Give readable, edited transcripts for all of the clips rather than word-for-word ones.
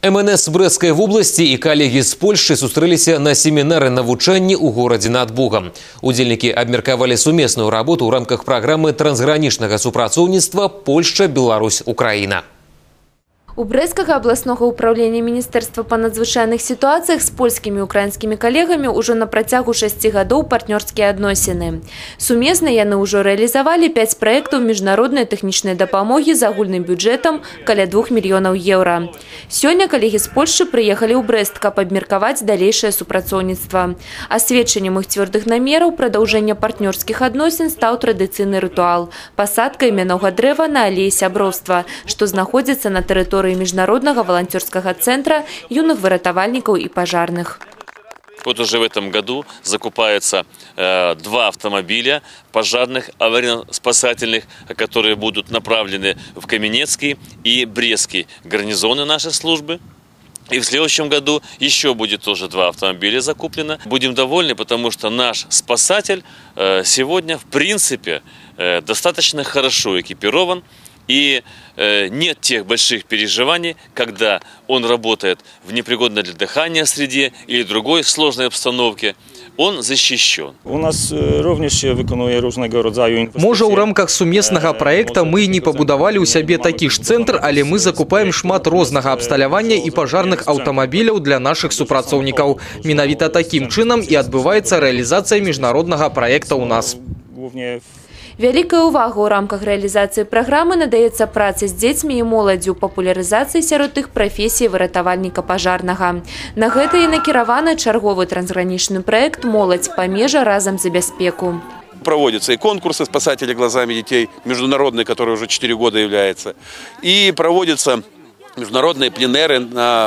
МНС Брэсцкай вобласці і калегі з Польшчы сустрэліся на семінары навучання ў горадзе над Бугам. Удзельнікі абмеркавалі сумесную работу ў рамках праграмы трансгранічнага супрацоўніцтва Польшча-Беларусь-Украіна. У Брэсцкага абласнога ўпраўлення Міністэрства па надзвычайных сітуацыях з польскімі і украінскімі калегамі ўжо на працягу 6 гадоў партнёрскія адносіны. Сумесна яны ўжо рэалізавалі 5 праектаў міжнароднай тэхнічнай дапамогі з агульным бюджэтам каля 2 мільёнаў еўра. Сёння калегі з Польшчы прыехалі ў Брэст, каб абмеркаваць далейшае супрацоўніцтва. Асведчаннем іх цвёрдых намераў прадаўжэння партнёрскіх адносін стаў традыцыйны рытуал – пасадка імянога дрэва на алеі сяброўства, што знаходзіцца на тэрыторыі Международного волонтерского центра юных выратавальников и пожарных. Вот уже в этом году закупается 2 автомобиля пожарных, аварийно-спасательных, которые будут направлены в Каменецкий и Брестский гарнизоны нашей службы. И в следующем году еще будет тоже 2 автомобиля закуплено. Будем довольны, потому что наш спасатель сегодня в принципе достаточно хорошо экипирован. И нет тех больших переживаний, когда он работает в непригодной для дыхания среде или другой сложной обстановке. Он защищен. У нас również виконує różnego rodzaju інвестиції. Можа, у рамках сумеснага праекта мы не пабудавалі ў сябе такі ж цэнтр, але мы закупаем шмат рознага абсталявання і пажарных аўтамабіляў для нашых супрацоўнікаў. Менавіта такім чынам і адбываецца рэалізацыя міжнароднага праекта ў нас. Вялікая ўвага ў рамках рэалізацыі праграмы надаецца працы з дзецьмі і моладдзю, папулярызацыі сярод іх прафесіі выратавальніка пажарнага. На гэта і накіраваны чарговы трансгранічны праект «Моладзь памежа разам за бяспеку». Проводятся и конкурсы «Спасатели глазами детей», международный, который уже 4 года является, и проводятся международные пленеры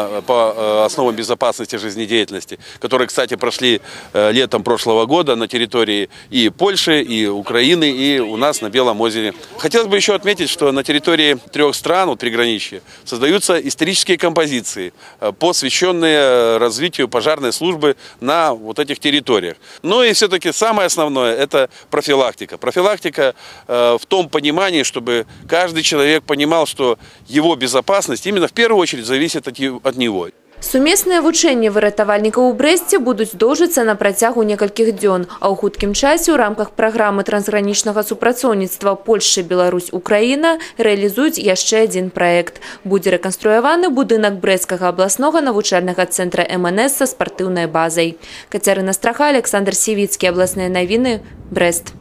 по основам безопасности жизнедеятельности, которые, кстати, прошли летом прошлого года на территории и Польши, и Украины, и у нас на Белом озере. Хотелось бы еще отметить, что на территории 3 стран, приграничья, создаются исторические композиции, посвященные развитию пожарной службы на вот этих территориях. Ну и все-таки самое основное – это профилактика. Профилактика в том понимании, чтобы каждый человек понимал, что его безопасность именно в первую очередь зависит от него. Сумесныя вучэнні выратавальнікаў у Брэсце будуць доўжыцца на працягу некалькіх дзён, а ў хуткім часе ў рамках праграмы трансгранічнага супрацоўніцтва Польшча, Беларусь, Украіна рэалізуюць яшчэ адзін праект. Будзе рэканструяваны будынак Брэсцкага абласнога навучальнага цэнтра МНС са спартыўнай базай. Кацярына Страха, Александр Сівіцкі, абласныя навіны, Брэст.